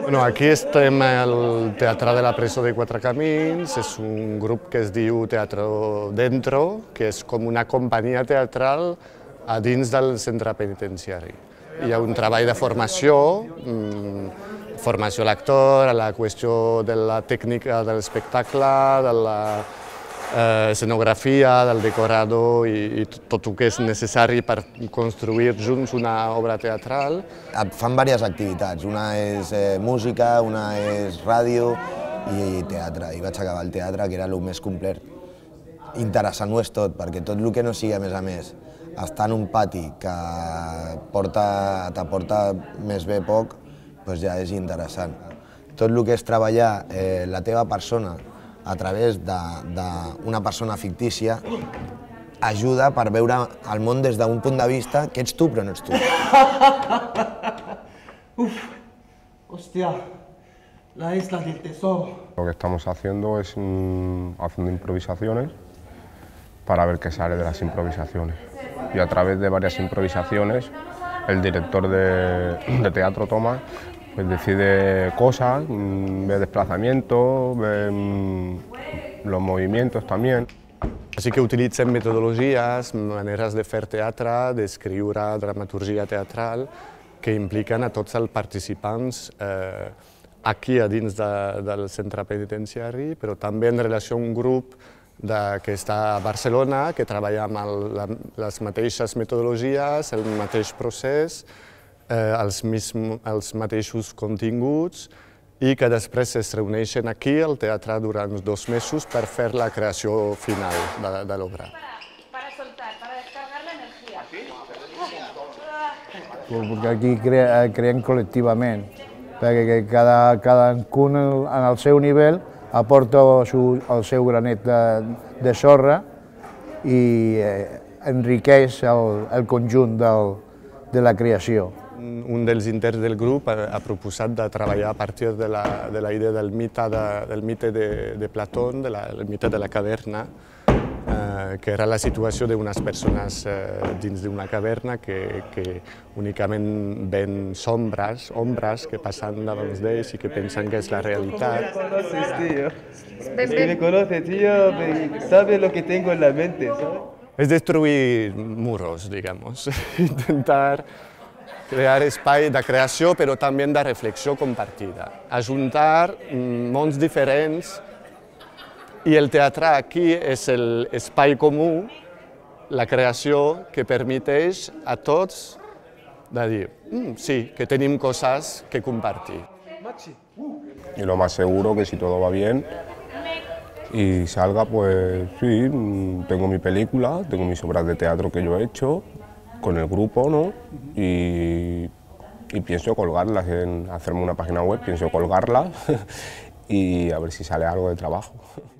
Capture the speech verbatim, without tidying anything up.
Bueno, aquí estem al Teatre de la Presó de Quatre Camins, és un grup que es diu Teatro Dentro, que és com una companyia teatral a dins del centre penitenciari. Hi ha un treball de formació, formació a l'actor, a la qüestió de la tècnica de l'espectacle, de la escenografia, del decorador i tot el que és necessari per construir junts una obra teatral. Fan diverses activitats, una és música, una és ràdio i teatre. I vaig acabar el teatre, que era el més complet. Interessant ho és tot, perquè tot el que no sigui, a més a més, estar en un pati que t'aporta més bé poc, doncs ja és interessant. Tot el que és treballar la teva persona a través d'una persona fictícia ajuda per veure el món des d'un punt de vista que ets tu però no ets tu. Uf, hostia, la isla del tesoro. Lo que estamos haciendo es mm, haciendo improvisaciones para ver qué sale de las improvisaciones. Y a través de varias improvisaciones el director de, de teatro Tomás pues decide cosas, ve desplazamientos, ve los movimientos también. Així que utilitzem metodologies, maneres de fer teatre, d'escriure dramaturgia teatral, que impliquen a tots els participants eh, aquí a dins de, del centre penitenciari, però també en relació a un grup de, que està a Barcelona, que treballa amb el, la, les mateixes metodologies, el mateix procés, Eh, els, mis, els mateixos continguts i que després es reuneixen aquí al teatre durant dos mesos per fer la creació final de, de l'obra. Para soltar, para descargar la energía. Perquè aquí crea, creem col·lectivament, perquè cada, cadascun en el seu nivell aporta su, el seu granet de, de sorra i eh, enriqueix el, el conjunt del, de la creació. Un dels interns del grup ha, ha proposat de treballar a partir de la, de la idea del mite de, del mite de, de Platón, de la, el mite de la caverna, eh, que era la situació d'unes persones eh, dins d'una caverna que, que únicament ven sombres, ombres que passen davant d'ells i que pensen que és la realitat. Me conoces, tío. Es que me conoces, tío, me sabe lo que tengo en la mente, ¿sabes? És destruir muros, digamos, intentar crear espai de creació, però també de reflexió compartida. Ajuntar mons diferents i el teatre aquí és l'espai comú, la creació que permeteix a tots de dir mm, sí, que tenim coses que compartir. Y lo más seguro que si todo va bien y salga, pues sí, tengo mi película, tengo mis obras de teatro que yo he hecho, con el grupo, ¿no? Y, y pienso colgarlas, en hacerme una página web, pienso colgarlas y a ver si sale algo de trabajo.